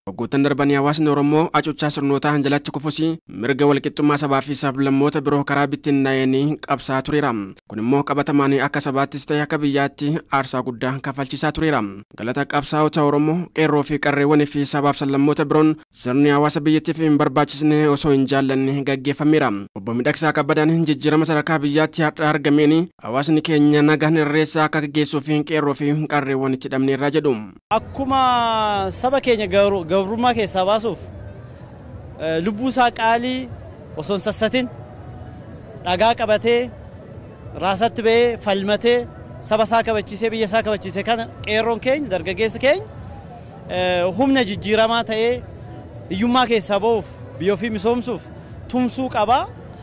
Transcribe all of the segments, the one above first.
Waggoottan darbanii hawaasni Oromoo acuuccaa sirnootaa jalatti kufusi mirga walqixxummaa sabaa fi sablammoota biroo karaa bittinnaa'anii qabsaa tureera. Kun immoo qabatamaan akka sabaattis ta'e akka biyyaatti aarsaa guddaa kafalchiisaa tureera. Galata qabsaa'ota Oromoo qeerroo fi qarreewwanii fi sabaaf sablammoota biroon sirni hawaasa biyyattiif hin barbaachisne osoo hin jaallanne gaggeeffameera. Obbo Miidhagsaa Kabbadaan jijjiirama sadarkaa biyyaatti har'a argameen hawaasni keenya nagaan irreessa akka gaggeessuu fi qeerroo fi qarreewwan itti dhabneerra jedhu. Akkuma saba keenya gabrummaa keessaa baasuuf lubbuu isaa qaalii osoo hin sassatin dhagaa qabatee raasatti ba'ee falmatee saba isaa kabachiisee biyya isaa kabachiisee kana qeerroon keenya dargaggeessi keenya humna jijjiiramaa ta'ee hiyyummaa keessaa ba'uuf biyya ofii misoomsuuf tumsuu qaba.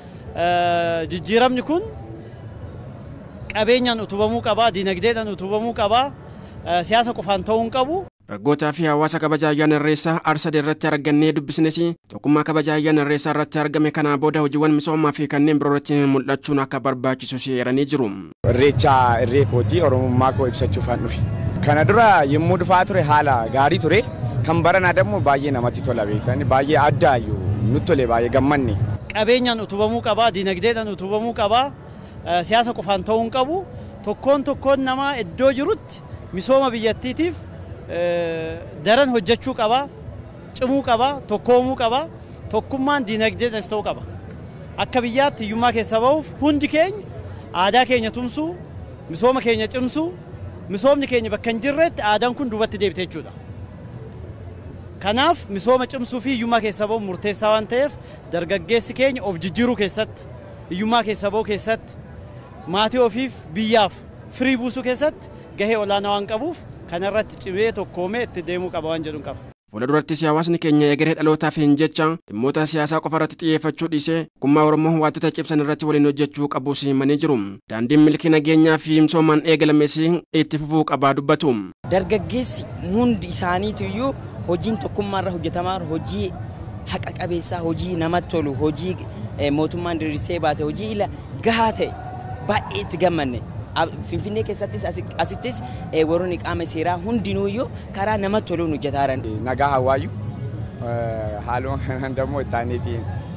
Jijjiiramni kun qabeenyaan utubamuu qaba, dinagdeedhaan utubamuu qaba, siyaasa qofaan ta'uu hin qabu. Raggoota fi hawaasa kabaja ayyaana irreessaa Arsade irratti argannee dubbisnes tokkummaa kabaja ayyaana irreessaa irratti argame kana booda hojiiwwan misoomaa fi kanneen biroo irratti mul'achuun akka barbaachisu seeranii jiru. Irreecha irree kootii Oromummaa koo ibsachuuf an dhufe. Kana dura yommuu dhufaa ture haala gaarii ture. Kan baranaa immoo baay'ee namatti tola beektanii baay'ee addaayyuu nutti tole baay'ee gammanne. Qabeenyaan utubamuu qaba, dinagdeedhaan utubamuu qaba, siyaasa qofaan ta'uu hin qabu. Tokkoon namaa iddoo jirutti misooma biyyattiitiif daran hojjechuu qaba, cimuu qaba, tokkoomuu qaba, tokkummaan dinagdeedhas ta'uu qaba. Akka biyyaatti hiyyummaa keessa ba'uuf hundi keenya aadaa keenya tumsuu, misooma keenya cimsuu, misoomni keenya bakka hin jirretti aadaan kun duubatti deebite jechuudha. Kanaaf misooma cimsuu fi hiyyummaa keessa ba'uun murteessaa waan ta'eef dargaggeessi keenya of jijjiiruu keessatti, hiyyummaa keessa ba'uu keessatti, maatii ofiif biyyaaf firii buusuu keessatti gahee olaanaa waan qabuuf kanarratti cimee tokkoomee itti deemuu qaba waan jedhuun qaba. Fuuldurattis hawaasni keenya egeree dhalootaaf hin jecha dhimmoota siyaasaa qofa irratti xiyyeeffachuu dhiisee tokkummaa Oromoo wantoota cimsan irratti waliin hojjechuu qabu himanii jiru. Daandiin milkii nageenyaa fi misoomaan eegalames itti fufuu qabaa dubbatu. Dargaggeessi hundi isaaniitu iyyuu hojiin tokkummaa irra hojjetamaa hojii haqa qabeessaa, hojii namatti tolu, hojii mootummaan diriirsee baase, hojii ila gahaa ta'e baay'ee itti gammanne. Finfinnee keessattis asittis warroonni qaama seeraa hundinuuyyuu karaa namatti toluun hojjetaaran. Nagaa hawaayyuu haaluma dammoo ittaaniitiin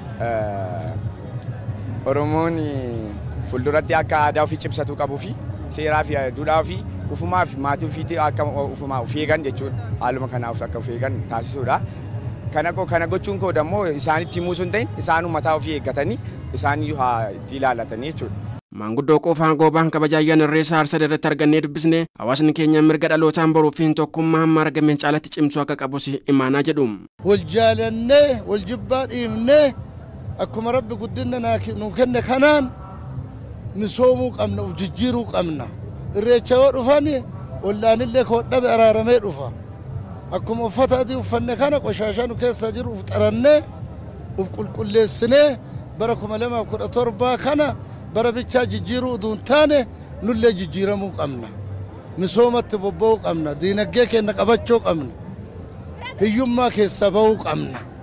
Oromoon fuulduratti akka aadaa ofii cimsatu qabuu fi seeraa fi duudhaa ofii ufumaa fi maatii ofiitii akka ufumaa of eegan jechuudha. Haaluma kanaaf akka of eegan taasisuudha. Kana gochuun koo dammoo isaanitti himuu sun ta'in isaanuu mataa ofii eeggatanii isaaniyyuu haa itti ilaallatanii jechuudha. Maanguddoo qofaan goobaan kabaja ayyaana irreessaa Arsade irratti argannee dubbisne hawaasni keenya mirga dhalootaan boruu fi tokkummaa hamma argameen caalatti cimsuu akka qabus imaanaa jedhu. Wal jaalannee wal jibbaa dhiibnee akkuma Rabbi guddina nu kenne kanaan misoomuu qabna, of jijjiiruu qabna. Irreecha yoo dhufani wallaanillee koo dhabe araaramee dhufa. Akkuma uffata adii uffanne kana qoshaashaa nu keessa jiru uf xarannee uf qulqulleessinee bara 2017 kana bara bichaa jijjiiruu uduun taane nullee jijjiiramuu qabna. Misoomatti bobba'uu qabna. Diinagdee keenya qabachuu qabna. Hiyyummaa keessa ba'uu qabna.